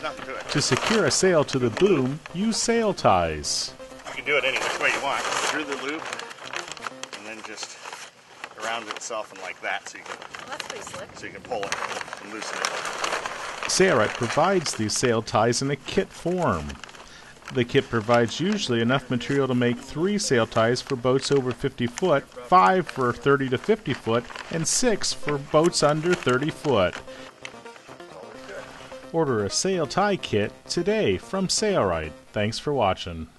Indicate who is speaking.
Speaker 1: nothing to it.
Speaker 2: To secure a sail to the boom, use sail ties.
Speaker 1: You can do it any which way you want. Through the loop, and then just around itself and like that, so you can.
Speaker 3: Well, that's pretty slick.
Speaker 1: So you can pull it and loosen it.
Speaker 2: Sailrite provides these sail ties in a kit form. The kit provides usually enough material to make 3 sail ties for boats over 50 foot, 5 for 30 to 50 foot, and 6 for boats under 30 foot. Order a sail tie kit today from Sailrite. Thanks for watching.